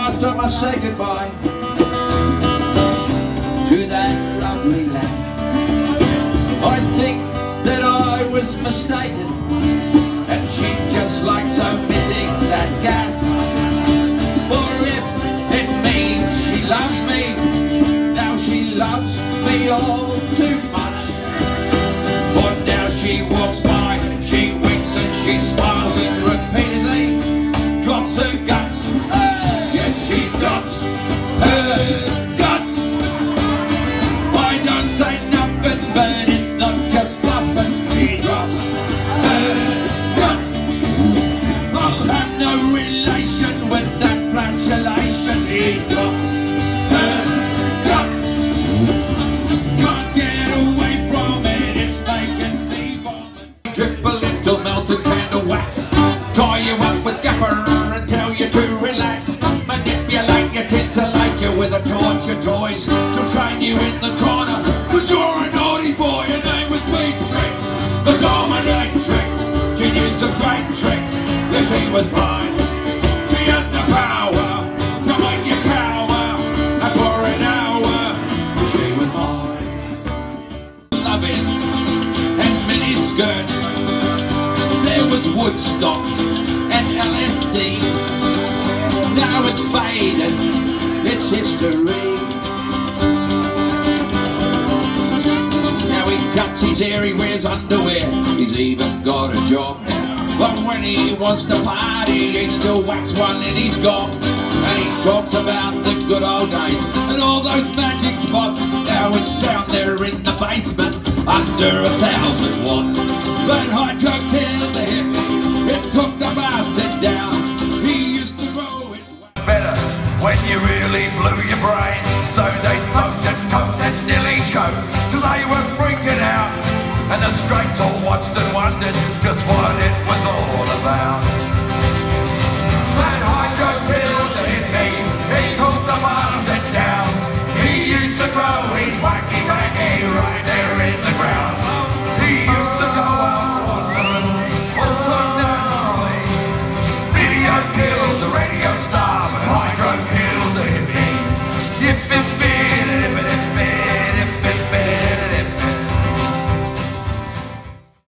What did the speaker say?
last time I say goodbye to that lovely lass, I think that I was mistaken, and she just likes omitting that gas. For if it means she loves me, now she loves me all too much. For now she walks by, she winks and she smiles and repeatedly drops her guts. Yes, she drops her guts. I don't say nothing, but it's not just fluffing. She drops her guts. I'll have no relation with that flatulation. She drops her guts. Can't get away from it, it's making me vomit. Drip a little melted candle wax, tie you up with gaffer and tell you to relax. Manipulate you, titillate you with a torture toys, to train you in the corner, cause you're a naughty boy. Her name was Beatrix, the dominatrix. She used some great tricks, yeah, she was fine. She had the power to make you cower, and for an hour she was mine. Lovins and mini skirts, there was Woodstock and LSD. Now it's faded, it's history. Now he cuts his hair, he wears underwear, he's even got a job now. But when he wants to party, he still whacks one in his gob. And he talks about the good old days and all those magic spots. Now it's down there in the basement, under 1,000 watts. But hydro killed the hippie, it took the bastard down. He used to grow his better when you really blew your brain. So they smoked and coked and nearly choked till they were freaking out. And the straights all watched and wondered just what it was all about.